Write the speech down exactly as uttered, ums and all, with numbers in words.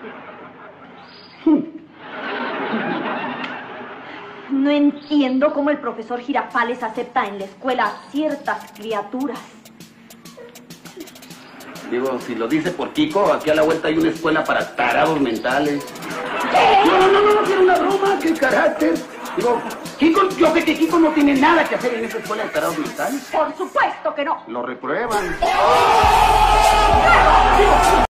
No entiendo cómo el profesor Girafales acepta en la escuela a ciertas criaturas. Digo, si lo dice por Kiko, aquí a la vuelta hay una escuela para tarados mentales. No, no, no, no, no, tiene una broma, qué carácter. Digo, Kiko, yo sé que Kiko no tiene nada que hacer en esa escuela de tarados mentales. Por supuesto que no. Lo reprueban.